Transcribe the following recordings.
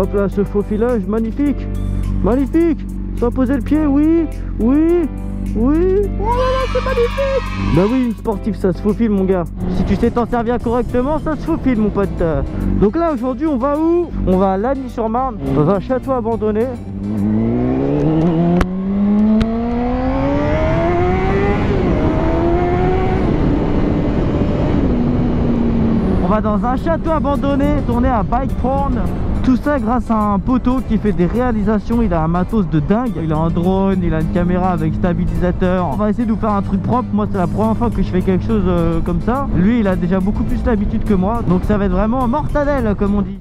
Hop là, ce faufilage, magnifique. Magnifique. Sans poser le pied, oui. Oui. Oui. Oh là là, c'est magnifique. Bah oui, une sportive, ça se faufile, mon gars. Si tu sais t'en servir correctement, ça se faufile, mon pote. Donc là, aujourd'hui, on va où? On va à Lagny-sur-Marne, dans un château abandonné. On va dans un château abandonné, tourné à bike porn. Tout ça grâce à un poteau qui fait des réalisations. Il a un matos de dingue. Il a un drone, il a une caméra avec stabilisateur. On va essayer de nous faire un truc propre. Moi, c'est la première fois que je fais quelque chose comme ça. Lui, il a déjà beaucoup plus l'habitude que moi. Donc ça va être vraiment mortadelle, comme on dit.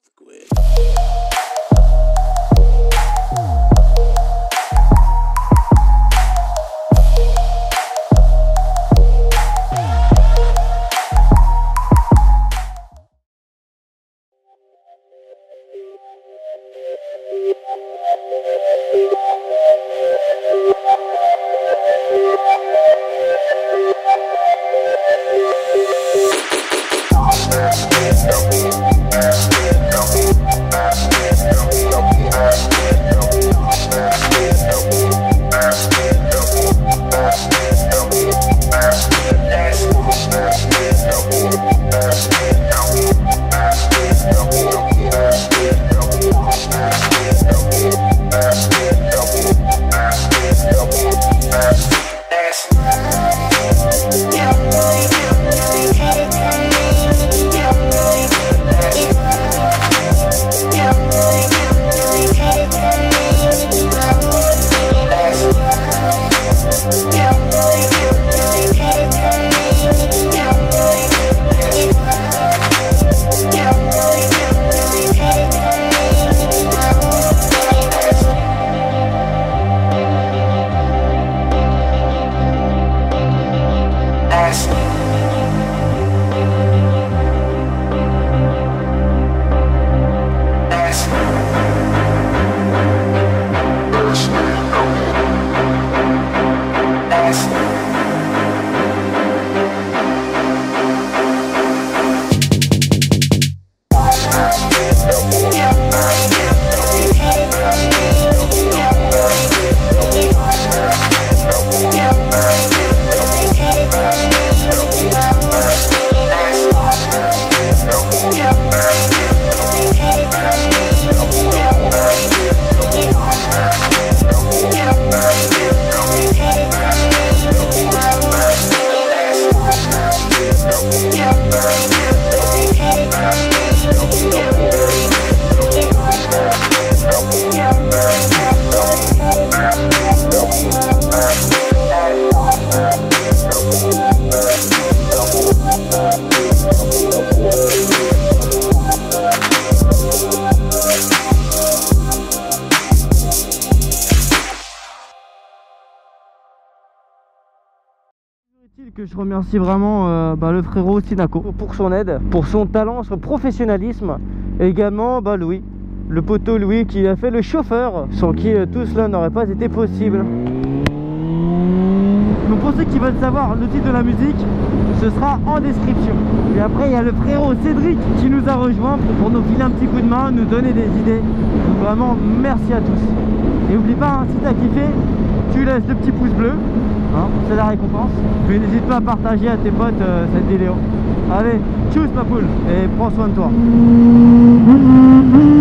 Que je remercie vraiment le frérot Sinako pour son aide, pour son talent, son professionnalisme, et également Louis, le poteau Louis qui a fait le chauffeur, sans qui tout cela n'aurait pas été possible. Donc pour ceux qui veulent savoir le titre de la musique, ce sera en description. Et après il y a le frérot Cédric qui nous a rejoint pour nous filer un petit coup de main, nous donner des idées. Donc vraiment merci à tous. Et n'oublie pas, si t'as kiffé, tu laisses le petit pouce bleu, c'est la récompense. Puis n'hésite pas à partager à tes potes cette vidéo. Allez, tchuss ma poule, et prends soin de toi.